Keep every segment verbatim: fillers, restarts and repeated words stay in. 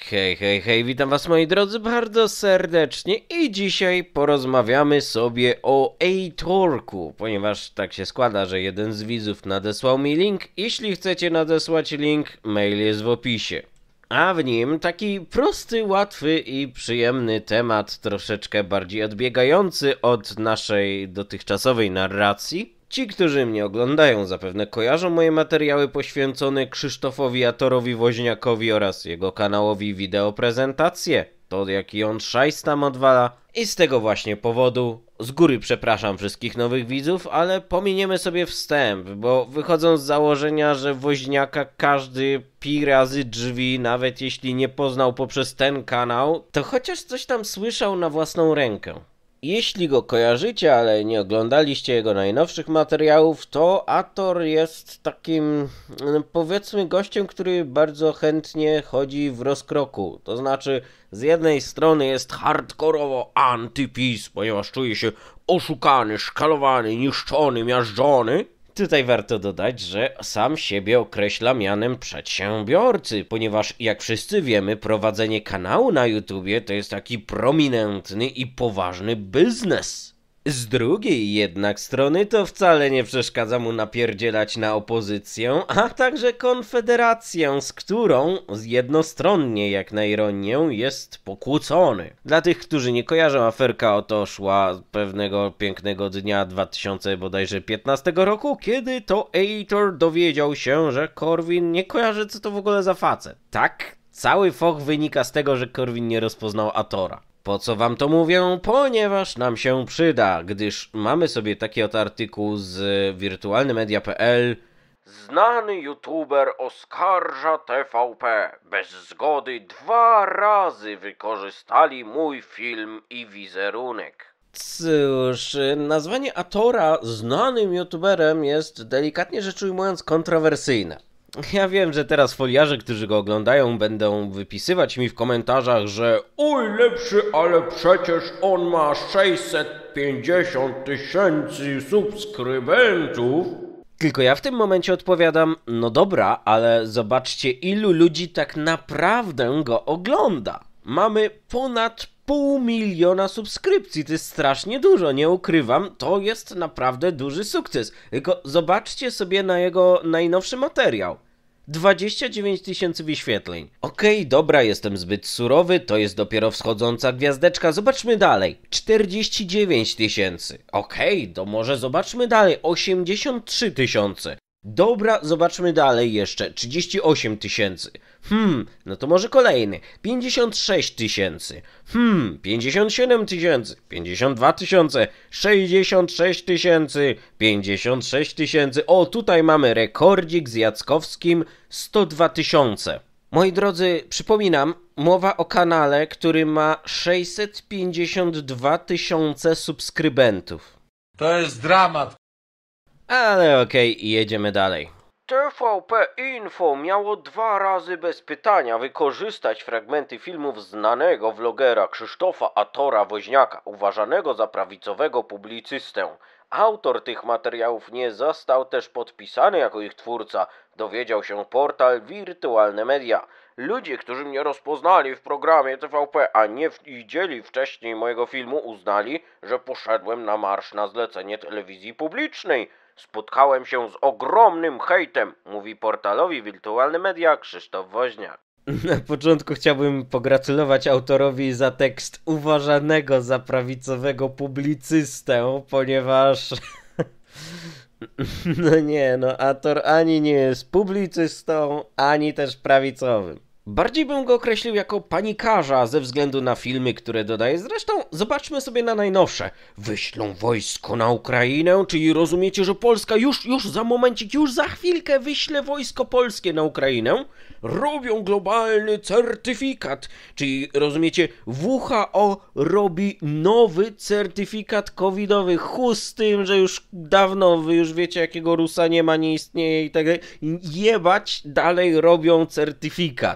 Hej, hej, hej, witam was moi drodzy bardzo serdecznie i dzisiaj porozmawiamy sobie o Eitorku, ponieważ tak się składa, że jeden z widzów nadesłał mi link. Jeśli chcecie nadesłać link, mail jest w opisie. A w nim taki prosty, łatwy i przyjemny temat, troszeczkę bardziej odbiegający od naszej dotychczasowej narracji. Ci, którzy mnie oglądają, zapewne kojarzą moje materiały poświęcone Krzysztofowi Atorowi Woźniakowi oraz jego kanałowi Wideoprezentacje. To jaki on szajs tam odwala. I z tego właśnie powodu z góry przepraszam wszystkich nowych widzów, ale pominiemy sobie wstęp, bo wychodzą z założenia, że Woźniaka każdy pi razy drzwi, nawet jeśli nie poznał poprzez ten kanał, to chociaż coś tam słyszał na własną rękę. Jeśli go kojarzycie, ale nie oglądaliście jego najnowszych materiałów, to Ator jest takim, powiedzmy, gościem, który bardzo chętnie chodzi w rozkroku. To znaczy, z jednej strony jest hardkorowo anty-PiS, ponieważ czuje się oszukany, szkalowany, niszczony, miażdżony. Tutaj warto dodać, że sam siebie określa mianem przedsiębiorcy, ponieważ jak wszyscy wiemy, prowadzenie kanału na YouTubie to jest taki prominentny i poważny biznes. Z drugiej jednak strony to wcale nie przeszkadza mu napierdzielać na opozycję, a także Konfederację, z którą jednostronnie, jak na ironię, jest pokłócony. Dla tych, którzy nie kojarzą, aferka oto szła pewnego pięknego dnia dwa tysiące bodajże piętnastego roku, kiedy to Eitor dowiedział się, że Korwin nie kojarzy, co to w ogóle za facet. Tak, cały foch wynika z tego, że Korwin nie rozpoznał Atora. Po co wam to mówię? Ponieważ nam się przyda, gdyż mamy sobie taki oto artykuł z wirtualnymedia kropka p l. Znany youtuber oskarża T V P. Bez zgody dwa razy wykorzystali mój film i wizerunek. Cóż, nazwanie Atora znanym youtuberem jest delikatnie rzecz ujmując kontrowersyjne. Ja wiem, że teraz foliarze, którzy go oglądają, będą wypisywać mi w komentarzach, że oj lepszy, ale przecież on ma sześćset pięćdziesiąt tysięcy subskrybentów. Tylko ja w tym momencie odpowiadam, no dobra, ale zobaczcie, ilu ludzi tak naprawdę go ogląda. Mamy ponad pół miliona subskrypcji, to jest strasznie dużo, nie ukrywam, to jest naprawdę duży sukces. Tylko zobaczcie sobie na jego najnowszy materiał. dwadzieścia dziewięć tysięcy wyświetleń. Okej, okay, dobra, jestem zbyt surowy, to jest dopiero wschodząca gwiazdeczka, zobaczmy dalej. czterdzieści dziewięć tysięcy. Okej, okay, to może zobaczmy dalej. osiemdziesiąt trzy tysiące. Dobra, zobaczmy dalej jeszcze. trzydzieści osiem tysięcy. Hmm, no to może kolejny. pięćdziesiąt sześć tysięcy. Hmm, pięćdziesiąt siedem tysięcy. pięćdziesiąt dwa tysiące. sześćdziesiąt sześć tysięcy. pięćdziesiąt sześć tysięcy. O, tutaj mamy rekordzik z Jackowskim. sto dwa tysiące. Moi drodzy, przypominam, mowa o kanale, który ma sześćset pięćdziesiąt dwa tysiące subskrybentów. To jest dramat. Ale okej, okay, jedziemy dalej. T V P Info miało dwa razy bez pytania wykorzystać fragmenty filmów znanego vlogera Krzysztofa Atora Woźniaka, uważanego za prawicowego publicystę. Autor tych materiałów nie został też podpisany jako ich twórca, dowiedział się portal Wirtualne Media. Ludzie, którzy mnie rozpoznali w programie T V P, a nie widzieli wcześniej mojego filmu, uznali, że poszedłem na marsz na zlecenie telewizji publicznej. Spotkałem się z ogromnym hejtem, mówi portalowi Wirtualne Media Krzysztof Woźniak. Na początku chciałbym pogratulować autorowi za tekst uważanego za prawicowego publicystę, ponieważ... no nie, no Ator ani nie jest publicystą, ani też prawicowym. Bardziej bym go określił jako panikarza ze względu na filmy, które dodaje. Zresztą zobaczmy sobie na najnowsze. Wyślą wojsko na Ukrainę, czyli rozumiecie, że Polska już, już za momencik, już za chwilkę wyśle wojsko polskie na Ukrainę. Robią globalny certyfikat, czyli rozumiecie, W H O robi nowy certyfikat covidowy. Chus z tym, że już dawno wy już wiecie, jakiego Rusa nie ma, nie istnieje i tak dalej. Jebać, dalej robią certyfikat.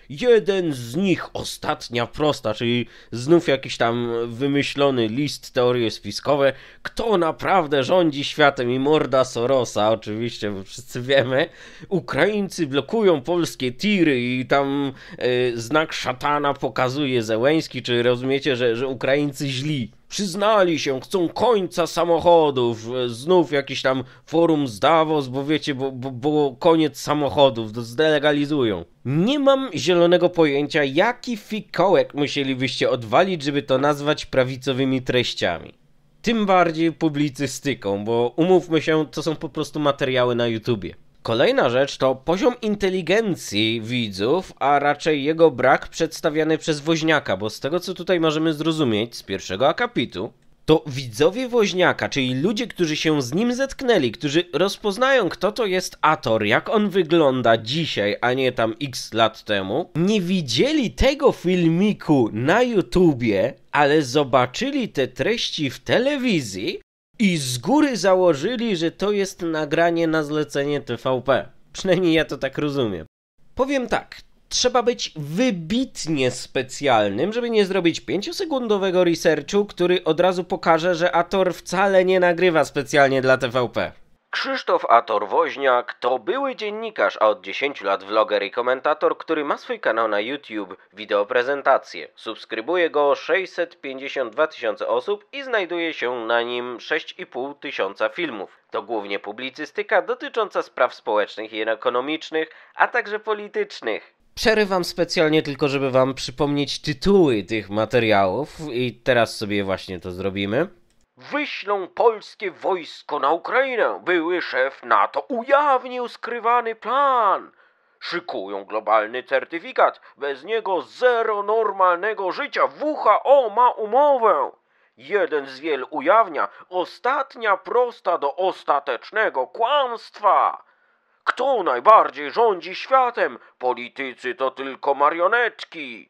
Jeden z nich, ostatnia prosta, czyli znów jakiś tam wymyślony list, teorie spiskowe, kto naprawdę rządzi światem i morda Sorosa, oczywiście, bo wszyscy wiemy. Ukraińcy blokują polskie tiry i tam y, znak szatana pokazuje Zełenski, czy rozumiecie, że, że Ukraińcy źli. Przyznali się, chcą końca samochodów, znów jakiś tam forum z Davos, bo wiecie, bo, bo, bo koniec samochodów, to zdelegalizują. Nie mam zielonego pojęcia, jaki fikołek musielibyście odwalić, żeby to nazwać prawicowymi treściami. Tym bardziej publicystyką, bo umówmy się, to są po prostu materiały na YouTubie. Kolejna rzecz to poziom inteligencji widzów, a raczej jego brak przedstawiany przez Woźniaka, bo z tego co tutaj możemy zrozumieć z pierwszego akapitu, to widzowie Woźniaka, czyli ludzie, którzy się z nim zetknęli, którzy rozpoznają, kto to jest Ator, jak on wygląda dzisiaj, a nie tam x lat temu, nie widzieli tego filmiku na YouTubie, ale zobaczyli te treści w telewizji i z góry założyli, że to jest nagranie na zlecenie T V P. Przynajmniej ja to tak rozumiem. Powiem tak, trzeba być wybitnie specjalnym, żeby nie zrobić pięciosekundowego researchu, który od razu pokaże, że Ator wcale nie nagrywa specjalnie dla T V P. Krzysztof Ator-Woźniak to były dziennikarz, a od dziesięciu lat vloger i komentator, który ma swój kanał na YouTube, wideoprezentacje. Subskrybuje go sześćset pięćdziesiąt dwa tysiące osób i znajduje się na nim sześć i pół tysiąca filmów. To głównie publicystyka dotycząca spraw społecznych i ekonomicznych, a także politycznych. Przerywam specjalnie tylko, żeby wam przypomnieć tytuły tych materiałów i teraz sobie właśnie to zrobimy. Wyślą polskie wojsko na Ukrainę. Były szef NATO ujawnił skrywany plan. Szykują globalny certyfikat. Bez niego zero normalnego życia. W H O ma umowę. Jeden z wielu ujawnia. Ostatnia prosta do ostatecznego kłamstwa. Kto najbardziej rządzi światem? Politycy to tylko marionetki.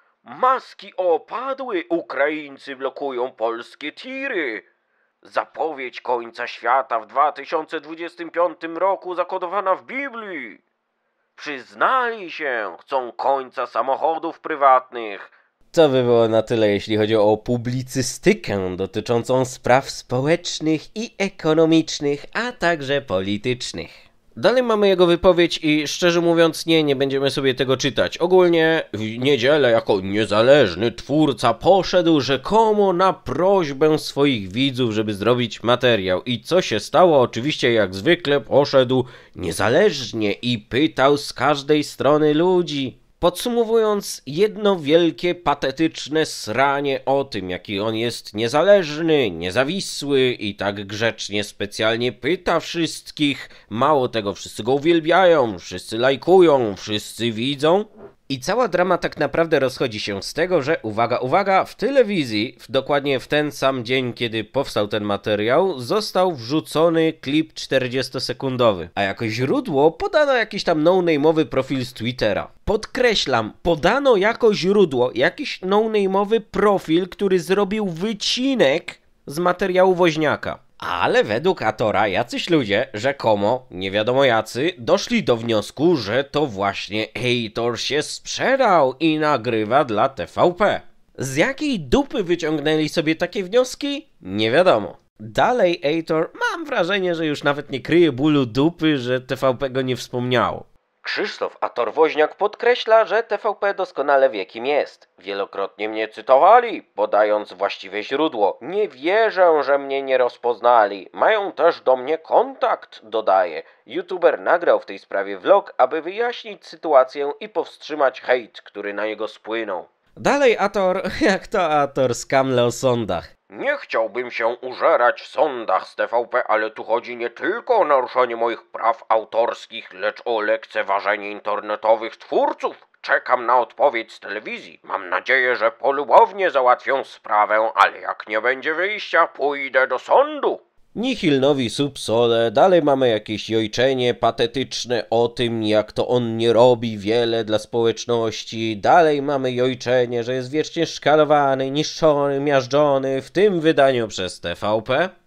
Maski opadły, Ukraińcy blokują polskie tiry. Zapowiedź końca świata w dwa tysiące dwudziestym piątym roku zakodowana w Biblii. Przyznali się, chcą końca samochodów prywatnych. To by było na tyle, jeśli chodzi o publicystykę dotyczącą spraw społecznych i ekonomicznych, a także politycznych. Dalej mamy jego wypowiedź i szczerze mówiąc nie, nie będziemy sobie tego czytać. Ogólnie w niedzielę jako niezależny twórca poszedł rzekomo na prośbę swoich widzów, żeby zrobić materiał. I co się stało? Oczywiście jak zwykle poszedł niezależnie i pytał z każdej strony ludzi. Podsumowując, jedno wielkie, patetyczne sranie o tym, jaki on jest niezależny, niezawisły i tak grzecznie specjalnie pyta wszystkich. Mało tego, wszyscy go uwielbiają, wszyscy lajkują, wszyscy widzą. I cała drama tak naprawdę rozchodzi się z tego, że uwaga, uwaga, w telewizji, w, dokładnie w ten sam dzień, kiedy powstał ten materiał, został wrzucony klip czterdziestosekundowy. A jako źródło podano jakiś tam no-name'owy profil z Twittera. Podkreślam, podano jako źródło jakiś no-name'owy profil, który zrobił wycinek z materiału Woźniaka. Ale według Atora jacyś ludzie, rzekomo, nie wiadomo jacy, doszli do wniosku, że to właśnie Aitor się sprzedał i nagrywa dla T V P. Z jakiej dupy wyciągnęli sobie takie wnioski? Nie wiadomo. Dalej Aitor, mam wrażenie, że już nawet nie kryje bólu dupy, że T V P go nie wspomniało. Krzysztof Ator-Woźniak podkreśla, że T V P doskonale wie kim jest. Wielokrotnie mnie cytowali, podając właściwe źródło. Nie wierzę, że mnie nie rozpoznali. Mają też do mnie kontakt, dodaje. YouTuber nagrał w tej sprawie vlog, aby wyjaśnić sytuację i powstrzymać hejt, który na niego spłynął. Dalej Ator, jak to Ator, skamle o sądach. Nie chciałbym się użerać w sądach z T V P, ale tu chodzi nie tylko o naruszenie moich praw autorskich, lecz o lekceważenie internetowych twórców. Czekam na odpowiedź z telewizji. Mam nadzieję, że polubownie załatwią sprawę, ale jak nie będzie wyjścia, pójdę do sądu. Nihil novi sub sole, dalej mamy jakieś jojczenie patetyczne o tym, jak to on nie robi wiele dla społeczności. Dalej mamy jojczenie, że jest wiecznie szkalowany, niszczony, miażdżony, w tym wydaniu przez T V P.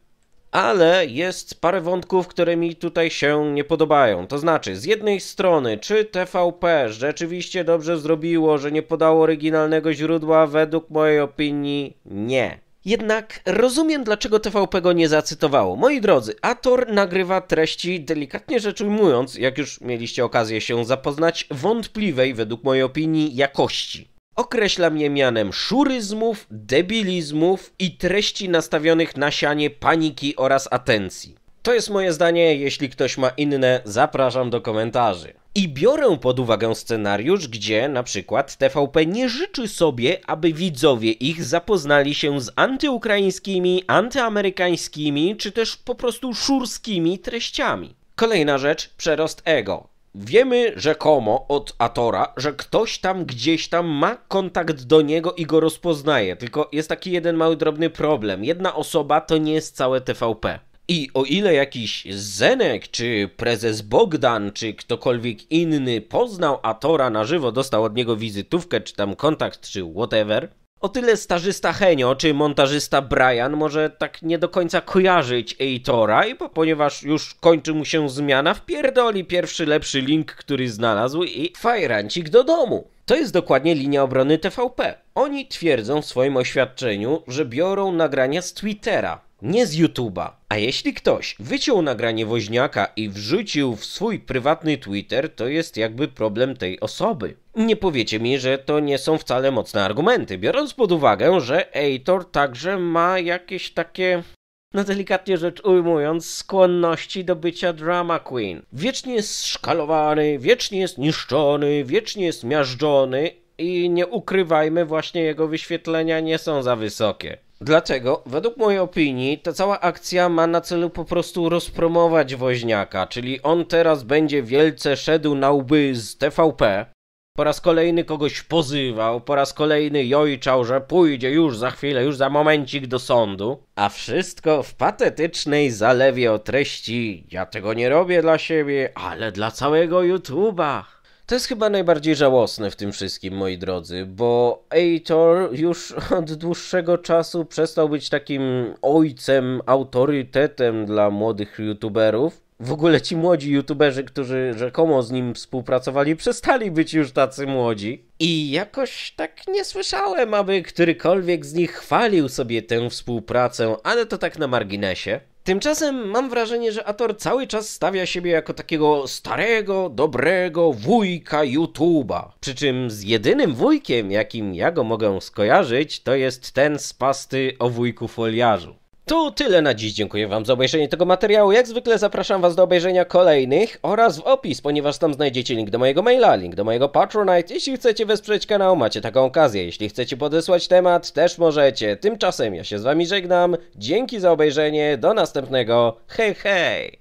Ale jest parę wątków, które mi tutaj się nie podobają. To znaczy, z jednej strony, czy T V P rzeczywiście dobrze zrobiło, że nie podało oryginalnego źródła? Według mojej opinii nie. Jednak rozumiem, dlaczego T V P go nie zacytowało. Moi drodzy, Ator nagrywa treści, delikatnie rzecz ujmując, jak już mieliście okazję się zapoznać, wątpliwej, według mojej opinii, jakości. Określa mnie mianem szuryzmów, debilizmów i treści nastawionych na sianie paniki oraz atencji. To jest moje zdanie, jeśli ktoś ma inne, zapraszam do komentarzy. I biorę pod uwagę scenariusz, gdzie na przykład T V P nie życzy sobie, aby widzowie ich zapoznali się z antyukraińskimi, antyamerykańskimi, czy też po prostu szurskimi treściami. Kolejna rzecz, przerost ego. Wiemy rzekomo od Atora, że ktoś tam gdzieś tam ma kontakt do niego i go rozpoznaje, tylko jest taki jeden mały drobny problem. Jedna osoba to nie jest całe T V P. I o ile jakiś Zenek, czy prezes Bogdan, czy ktokolwiek inny poznał Atora na żywo, dostał od niego wizytówkę, czy tam kontakt, czy whatever, o tyle stażysta Henio, czy montażysta Brian może tak nie do końca kojarzyć Aitora, i po, ponieważ już kończy mu się zmiana, wpierdoli pierwszy lepszy link, który znalazł i fajrancik do domu. To jest dokładnie linia obrony T V P. Oni twierdzą w swoim oświadczeniu, że biorą nagrania z Twittera, nie z YouTube'a. A jeśli ktoś wyciął nagranie Woźniaka i wrzucił w swój prywatny Twitter, to jest jakby problem tej osoby. Nie powiecie mi, że to nie są wcale mocne argumenty, biorąc pod uwagę, że Aitor także ma jakieś takie, no delikatnie rzecz ujmując, skłonności do bycia drama queen. Wiecznie jest szkalowany, wiecznie jest niszczony, wiecznie jest miażdżony i nie ukrywajmy, właśnie jego wyświetlenia nie są za wysokie. Dlatego, według mojej opinii, ta cała akcja ma na celu po prostu rozpromować Woźniaka, czyli on teraz będzie wielce szedł na łby z T V P, po raz kolejny kogoś pozywał, po raz kolejny jojczał, że pójdzie już za chwilę, już za momencik do sądu, a wszystko w patetycznej zalewie o treści "ja tego nie robię dla siebie, ale dla całego YouTube'a". To jest chyba najbardziej żałosne w tym wszystkim, moi drodzy, bo Aitor już od dłuższego czasu przestał być takim ojcem, autorytetem dla młodych youtuberów. W ogóle ci młodzi youtuberzy, którzy rzekomo z nim współpracowali, przestali być już tacy młodzi. I jakoś tak nie słyszałem, aby którykolwiek z nich chwalił sobie tę współpracę, ale to tak na marginesie. Tymczasem mam wrażenie, że Ator cały czas stawia siebie jako takiego starego, dobrego wujka YouTube'a. Przy czym z jedynym wujkiem, jakim ja go mogę skojarzyć, to jest ten z pasty o wujku foliarzu. To tyle na dziś, dziękuję wam za obejrzenie tego materiału. Jak zwykle zapraszam was do obejrzenia kolejnych oraz w opis, ponieważ tam znajdziecie link do mojego maila, link do mojego Patronite. Jeśli chcecie wesprzeć kanał, macie taką okazję. Jeśli chcecie podesłać temat, też możecie. Tymczasem ja się z wami żegnam. Dzięki za obejrzenie, do następnego. Hej, hej!